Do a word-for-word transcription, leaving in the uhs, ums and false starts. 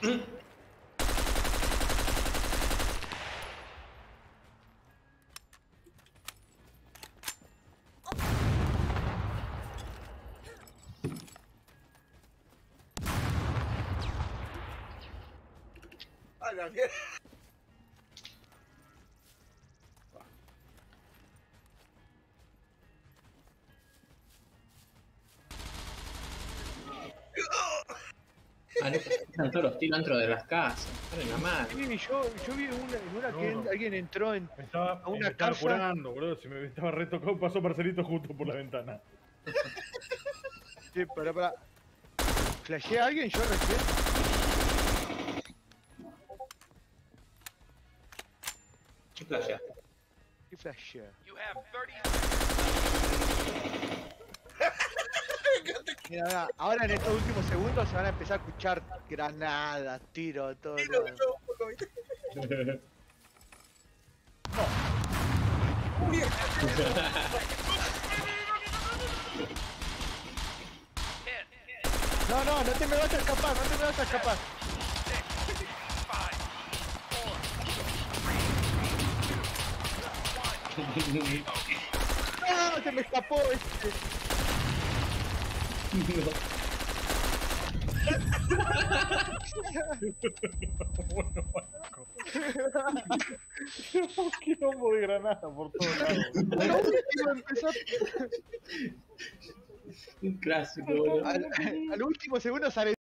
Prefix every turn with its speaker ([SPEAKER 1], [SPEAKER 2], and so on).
[SPEAKER 1] ¡A la mierda!
[SPEAKER 2] Ah, no, están todos los tiros dentro de las casas. Están en la mano.
[SPEAKER 3] Sí, yo, yo vi una, en una
[SPEAKER 4] No,
[SPEAKER 3] que
[SPEAKER 4] no.
[SPEAKER 3] alguien entró en,
[SPEAKER 4] Me estaba,
[SPEAKER 3] a una
[SPEAKER 4] me estaba
[SPEAKER 3] casa.
[SPEAKER 4] curando, boludo. Si me estaba retocado, pasó Marcelito justo por la ventana.
[SPEAKER 3] Sí, para, para. ¿Flasheé a alguien yo recién?
[SPEAKER 2] ¿Qué playa?
[SPEAKER 3] ¿Qué flasheé? Mira, mira, ahora en estos últimos segundos se van a empezar a escuchar granadas, tiros, todo.
[SPEAKER 1] Tiro,
[SPEAKER 3] todo.
[SPEAKER 1] tiro un poco, ¿viste?
[SPEAKER 3] No, no, no te me vas a escapar, no te me vas a escapar. No, se me escapó este.
[SPEAKER 4] Bueno, Marco. Un quilombo de granada por todos lados.
[SPEAKER 3] Lo último empezó.
[SPEAKER 2] Un clásico, boludo.
[SPEAKER 3] Al, al último segundo sale.